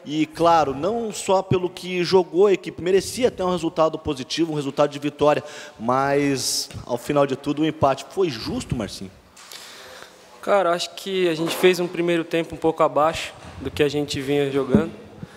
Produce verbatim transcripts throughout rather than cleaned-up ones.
E, claro, não só pelo que jogou, a equipe merecia ter um resultado positivo, um resultado de vitória, mas, ao final de tudo, o empate foi justo, Marcinho? Cara, acho que a gente fez um primeiro tempo um pouco abaixo do que a gente vinha jogando,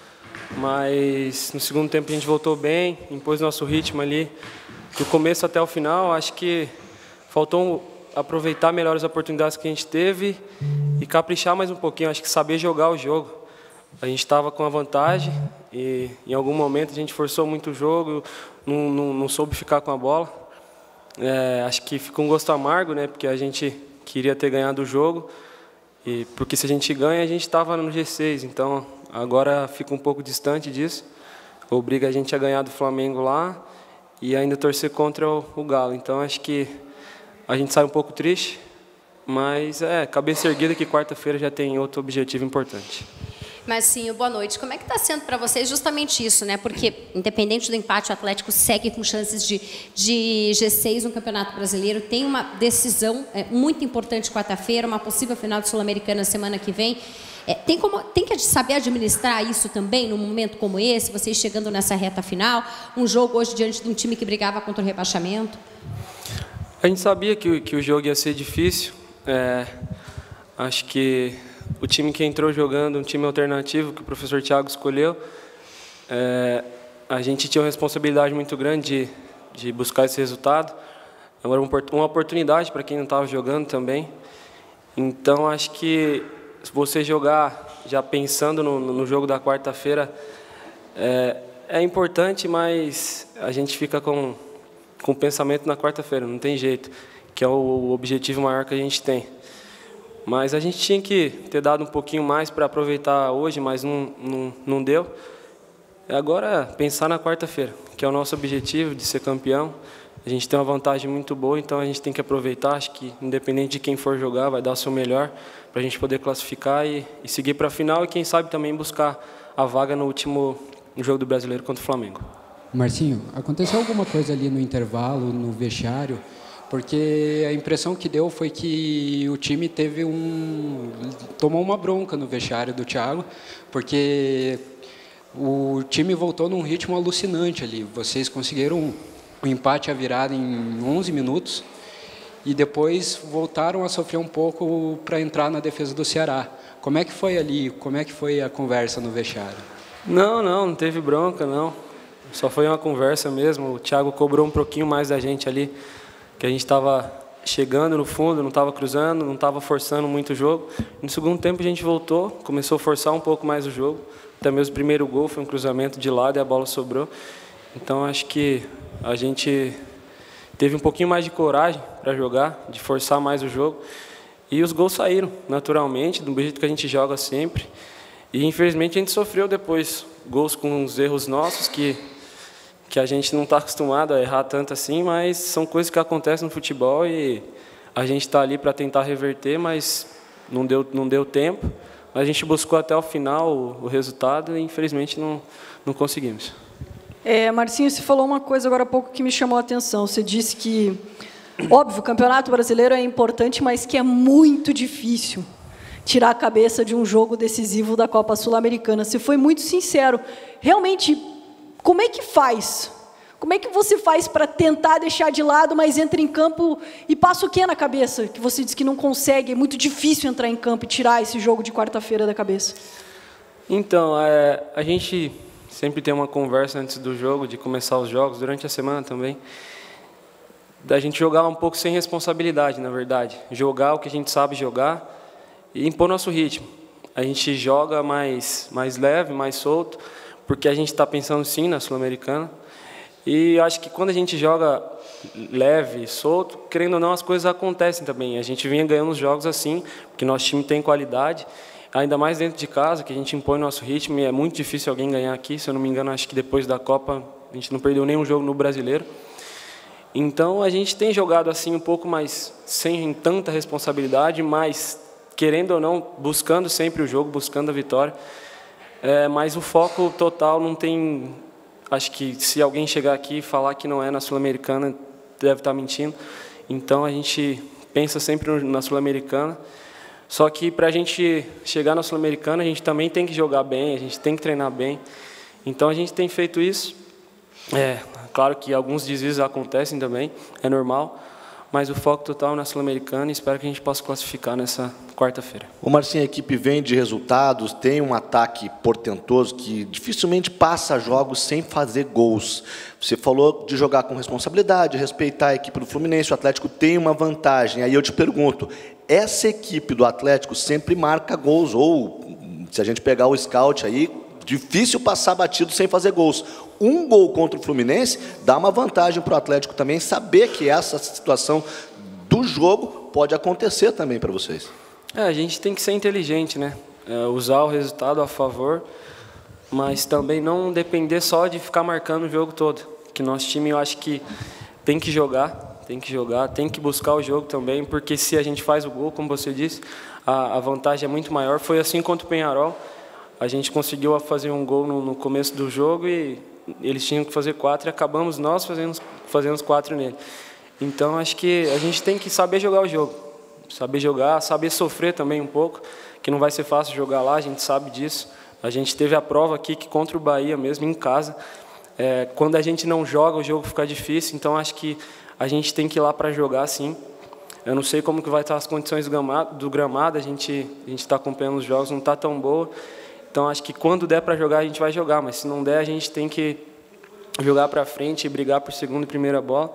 mas no segundo tempo a gente voltou bem, impôs nosso ritmo ali, do começo até o final. Acho que faltou aproveitar melhor as oportunidades que a gente teve e caprichar mais um pouquinho, acho que saber jogar o jogo. A gente estava com a vantagem e em algum momento a gente forçou muito o jogo, não, não, não soube ficar com a bola. É, acho que ficou um gosto amargo, né, porque a gente queria ter ganhado o jogo, e porque se a gente ganha, a gente estava no G seis, então agora fica um pouco distante disso, obriga a gente a ganhar do Flamengo lá e ainda torcer contra o, o Galo. Então acho que a gente sai um pouco triste, mas é cabeça erguida que quarta-feira já tem outro objetivo importante. Marcinho, boa noite. Como é que está sendo para vocês justamente isso, né? Porque, independente do empate, o Atlético segue com chances de, de G seis no Campeonato Brasileiro. Tem uma decisão é, muito importante quarta-feira, uma possível final de Sul-Americana semana que vem. É, tem, como, tem que saber administrar isso também, num momento como esse, vocês chegando nessa reta final, um jogo hoje diante de um time que brigava contra o rebaixamento? A gente sabia que, que o jogo ia ser difícil. É, acho que o time que entrou jogando, um time alternativo que o professor Thiago escolheu, é, a gente tinha uma responsabilidade muito grande de, de buscar esse resultado. Era uma oportunidade para quem não estava jogando também. Então, acho que se você jogar já pensando no, no jogo da quarta-feira, é, é importante, mas a gente fica com, com o pensamento na quarta-feira, não tem jeito, que é o, o objetivo maior que a gente tem. Mas a gente tinha que ter dado um pouquinho mais para aproveitar hoje, mas não, não, não deu. Agora, pensar na quarta-feira, que é o nosso objetivo de ser campeão. A gente tem uma vantagem muito boa, então a gente tem que aproveitar. Acho que, independente de quem for jogar, vai dar o seu melhor para a gente poder classificar e, e seguir para a final e, quem sabe, também buscar a vaga no último jogo do Brasileiro contra o Flamengo. Marcinho, aconteceu alguma coisa ali no intervalo, no vestiário? Porque a impressão que deu foi que o time teve um tomou uma bronca no vestiário do Thiago, porque o time voltou num ritmo alucinante ali. Vocês conseguiram o empate, a virada em onze minutos e depois voltaram a sofrer um pouco para entrar na defesa do Ceará. Como é que foi ali? Como é que foi a conversa no vestiário? Não, não, não teve bronca, não. Só foi uma conversa mesmo. O Thiago cobrou um pouquinho mais da gente ali, que a gente estava chegando no fundo, não estava cruzando, não estava forçando muito o jogo. No segundo tempo a gente voltou, começou a forçar um pouco mais o jogo. Até mesmo o primeiro gol foi um cruzamento de lado e a bola sobrou. Então acho que a gente teve um pouquinho mais de coragem para jogar, de forçar mais o jogo. E os gols saíram naturalmente, do jeito que a gente joga sempre. E infelizmente a gente sofreu depois gols com os erros nossos, que que a gente não está acostumado a errar tanto assim, mas são coisas que acontecem no futebol e a gente está ali para tentar reverter, mas não deu, não deu tempo. A gente buscou até o final o, o resultado e, infelizmente, não, não conseguimos. É, Marcinho, você falou uma coisa agora há pouco que me chamou a atenção. Você disse que, óbvio, o Campeonato Brasileiro é importante, mas que é muito difícil tirar a cabeça de um jogo decisivo da Copa Sul-Americana. Você foi muito sincero. Realmente, como é que faz? Como é que você faz para tentar deixar de lado, mas entra em campo e passa o que na cabeça? Que você diz que não consegue, é muito difícil entrar em campo e tirar esse jogo de quarta-feira da cabeça. Então, é, a gente sempre tem uma conversa antes do jogo, de começar os jogos, durante a semana também, da gente jogar um pouco sem responsabilidade, na verdade. Jogar o que a gente sabe jogar e impor nosso ritmo. A gente joga mais, mais leve, mais solto, porque a gente está pensando sim na Sul-Americana. E acho que quando a gente joga leve, solto, querendo ou não, as coisas acontecem também. A gente vinha ganhando os jogos assim, porque nosso time tem qualidade, ainda mais dentro de casa, que a gente impõe nosso ritmo, e é muito difícil alguém ganhar aqui. Se eu não me engano, acho que depois da Copa a gente não perdeu nenhum jogo no Brasileiro. Então a gente tem jogado assim um pouco mais sem tanta responsabilidade, mas querendo ou não, buscando sempre o jogo, buscando a vitória. É, mas o foco total não tem... Acho que se alguém chegar aqui e falar que não é na Sul-Americana, deve estar mentindo. Então a gente pensa sempre na Sul-Americana. Só que para a gente chegar na Sul-Americana, a gente também tem que jogar bem, a gente tem que treinar bem. Então a gente tem feito isso. É, claro que alguns desvios acontecem também, é normal. Mas o foco total na Sul-Americana e espero que a gente possa classificar nessa quarta-feira. O Marcinho, a equipe vem de resultados, tem um ataque portentoso que dificilmente passa jogos sem fazer gols. Você falou de jogar com responsabilidade, respeitar a equipe do Fluminense, o Atlético tem uma vantagem. Aí eu te pergunto, essa equipe do Atlético sempre marca gols, ou se a gente pegar o scout aí, difícil passar batido sem fazer gols. Um gol contra o Fluminense dá uma vantagem para o Atlético também, saber que essa situação do jogo pode acontecer também para vocês. É, a gente tem que ser inteligente, né? É, usar o resultado a favor, mas também não depender só de ficar marcando o jogo todo. Que nosso time, eu acho que tem que jogar, tem que jogar, tem que buscar o jogo também, porque se a gente faz o gol, como você disse, a, a vantagem é muito maior. Foi assim contra o Peñarol. A gente conseguiu fazer um gol no, no começo do jogo e eles tinham que fazer quatro e acabamos nós fazendo, fazendo os quatro nele. Então, acho que a gente tem que saber jogar o jogo. Saber jogar, saber sofrer também um pouco, que não vai ser fácil jogar lá, a gente sabe disso. A gente teve a prova aqui que contra o Bahia mesmo, em casa, é, quando a gente não joga, o jogo fica difícil. Então, acho que a gente tem que ir lá para jogar, sim. Eu não sei como que vai estar as condições do gramado, do gramado. a gente a gente está acompanhando os jogos, não está tão boa. Então, acho que quando der para jogar, a gente vai jogar, mas se não der, a gente tem que jogar para frente e brigar por segunda e primeira bola.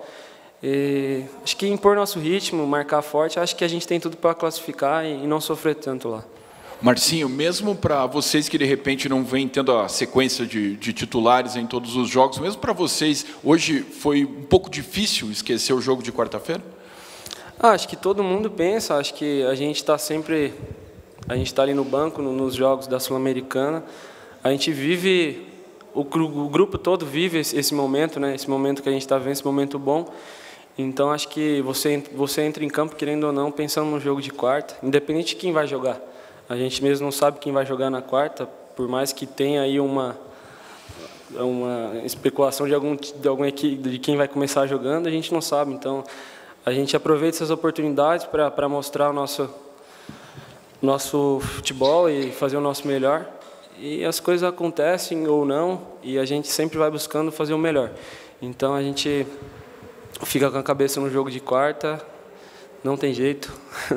E acho que impor nosso ritmo, marcar forte, acho que a gente tem tudo para classificar e não sofrer tanto lá. Marcinho, mesmo para vocês que de repente não vêm tendo a sequência de, de titulares em todos os jogos, mesmo para vocês, hoje foi um pouco difícil esquecer o jogo de quarta-feira? Ah, acho que todo mundo pensa, acho que a gente está sempre... A gente está ali no banco, no, nos jogos da Sul-Americana. A gente vive, o, o grupo todo vive esse, esse momento, né? Esse momento que a gente está vendo, esse momento bom. Então, acho que você, você entra em campo, querendo ou não, pensando no jogo de quarta, independente de quem vai jogar. A gente mesmo não sabe quem vai jogar na quarta, por mais que tenha aí uma, uma especulação de algum, de algum equipe, de quem vai começar jogando, a gente não sabe. Então, a gente aproveita essas oportunidades para para mostrar o nosso... nosso futebol e fazer o nosso melhor, e as coisas acontecem ou não, e a gente sempre vai buscando fazer o melhor. Então a gente fica com a cabeça no jogo de quarta, não tem jeito,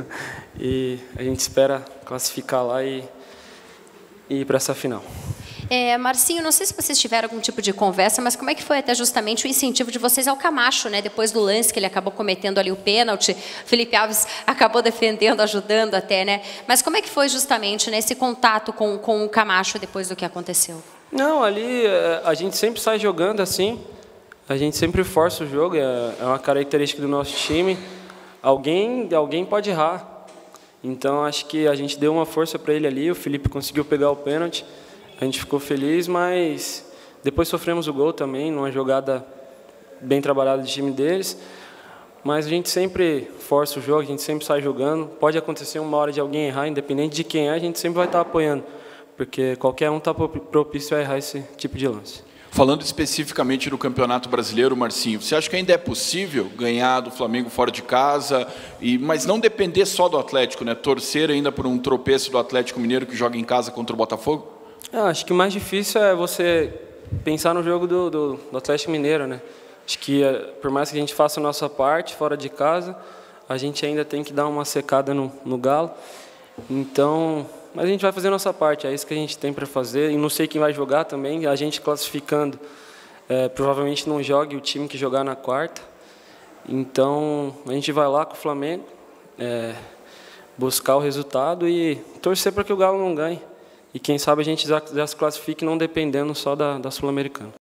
e a gente espera classificar lá e, e ir para essa final. É, Marcinho, não sei se vocês tiveram algum tipo de conversa, mas como é que foi até justamente o incentivo de vocês ao Camacho, né? Depois do lance que ele acabou cometendo ali o pênalti, Felipe Alves acabou defendendo, ajudando até, né? Mas como é que foi justamente, né, esse contato com, com o Camacho depois do que aconteceu? Não, ali a gente sempre sai jogando assim, a gente sempre força o jogo, é uma característica do nosso time. Alguém, alguém pode errar, então acho que a gente deu uma força para ele ali, o Felipe conseguiu pegar o pênalti. A gente ficou feliz, mas depois sofremos o gol também, numa jogada bem trabalhada de time deles. Mas a gente sempre força o jogo, a gente sempre sai jogando. Pode acontecer uma hora de alguém errar, independente de quem é, a gente sempre vai estar apoiando, porque qualquer um está propício a errar esse tipo de lance. Falando especificamente do Campeonato Brasileiro, Marcinho, você acha que ainda é possível ganhar do Flamengo fora de casa, e, mas não depender só do Atlético, né? Torcer ainda por um tropeço do Atlético Mineiro que joga em casa contra o Botafogo? Eu acho que o mais difícil é você pensar no jogo do, do, do Atlético Mineiro, né? Acho que, por mais que a gente faça a nossa parte fora de casa, a gente ainda tem que dar uma secada no, no Galo. Então, mas a gente vai fazer a nossa parte, é isso que a gente tem para fazer. E não sei quem vai jogar também, a gente classificando, é, provavelmente não jogue o time que jogar na quarta. Então, a gente vai lá com o Flamengo, é, buscar o resultado e torcer para que o Galo não ganhe. E quem sabe a gente já, já se classifique não dependendo só da, da Sul-Americana.